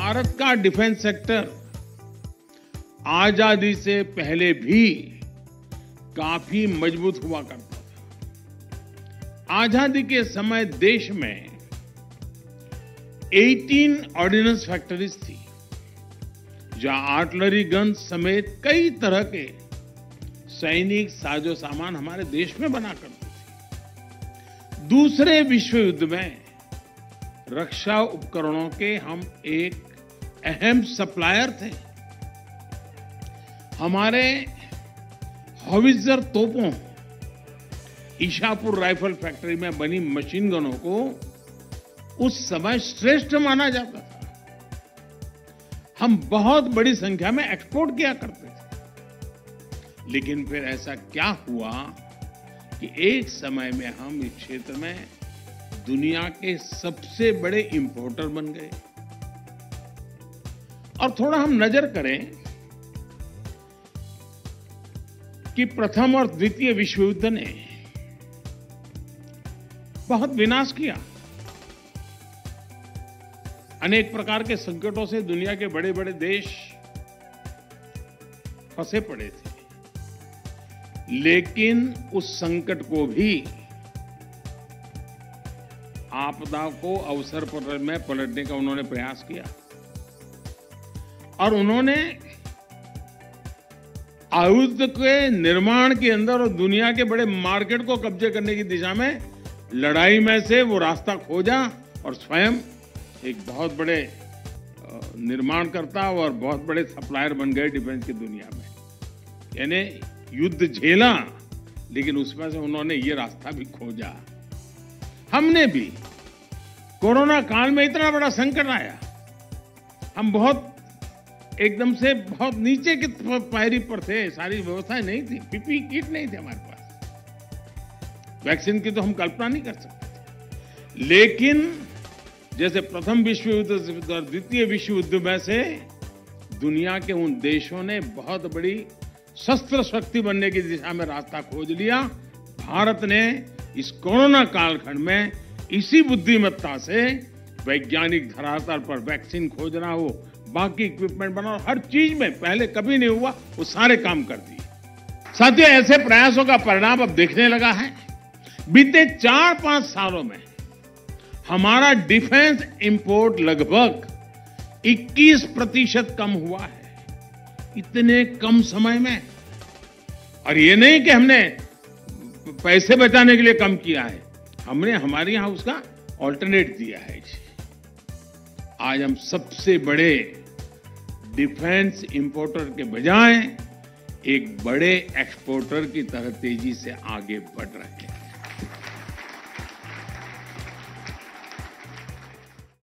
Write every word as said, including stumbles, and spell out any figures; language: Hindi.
भारत का डिफेंस सेक्टर आजादी से पहले भी काफी मजबूत हुआ करता था। आजादी के समय देश में अठारह ऑर्डिनेंस फैक्ट्रीज थी, जहां आर्टिलरी गन समेत कई तरह के सैनिक साजो सामान हमारे देश में बना करते थे। दूसरे विश्व युद्ध में रक्षा उपकरणों के हम एक अहम सप्लायर थे। हमारे हॉवित्जर तोपों, ईशापुर राइफल फैक्ट्री में बनी मशीन गनों को उस समय श्रेष्ठ माना जाता था। हम बहुत बड़ी संख्या में एक्सपोर्ट किया करते थे। लेकिन फिर ऐसा क्या हुआ कि एक समय में हम इस क्षेत्र में दुनिया के सबसे बड़े इंपोर्टर बन गए। और थोड़ा हम नजर करें कि प्रथम और द्वितीय विश्व युद्ध ने बहुत विनाश किया। अनेक प्रकार के संकटों से दुनिया के बड़े बड़े देश फंसे पड़े थे, लेकिन उस संकट को भी आपदा को अवसर पर में पलटने का उन्होंने प्रयास किया। और उन्होंने आयुध के निर्माण के अंदर और दुनिया के बड़े मार्केट को कब्जे करने की दिशा में लड़ाई में से वो रास्ता खोजा और स्वयं एक बहुत बड़े निर्माणकर्ता और बहुत बड़े सप्लायर बन गए डिफेंस की दुनिया में। यानी युद्ध झेला, लेकिन उसमें से उन्होंने ये रास्ता भी खोजा। हमने भी कोरोना काल में इतना बड़ा संकट आया, हम बहुत एकदम से बहुत नीचे की पायरी पर थे, सारी व्यवस्थाएं नहीं थी, पीपी किट नहीं थे हमारे पास, वैक्सीन की तो हम कल्पना नहीं कर सकते। लेकिन जैसे प्रथम विश्व युद्ध और द्वितीय विश्व युद्ध में से दुनिया के उन देशों ने बहुत बड़ी शस्त्र शक्ति बनने की दिशा में रास्ता खोज लिया, भारत ने इस कोरोना कालखंड में इसी बुद्धिमत्ता से वैज्ञानिक धरातल पर वैक्सीन खोजना हो, बाकी इक्विपमेंट बनाना, हर चीज में पहले कभी नहीं हुआ, वो सारे काम कर दिए। साथियों, ऐसे प्रयासों का परिणाम अब देखने लगा है। बीते चार पांच सालों में हमारा डिफेंस इंपोर्ट लगभग इक्कीस प्रतिशत कम हुआ है, इतने कम समय में। और ये नहीं कि हमने पैसे बचाने के लिए कम किया है, हमने हमारे यहां उसका ऑल्टरनेट दिया है। आज हम सबसे बड़े डिफेंस इंपोर्टर के बजाय एक बड़े एक्सपोर्टर की तरह तेजी से आगे बढ़ रहे हैं।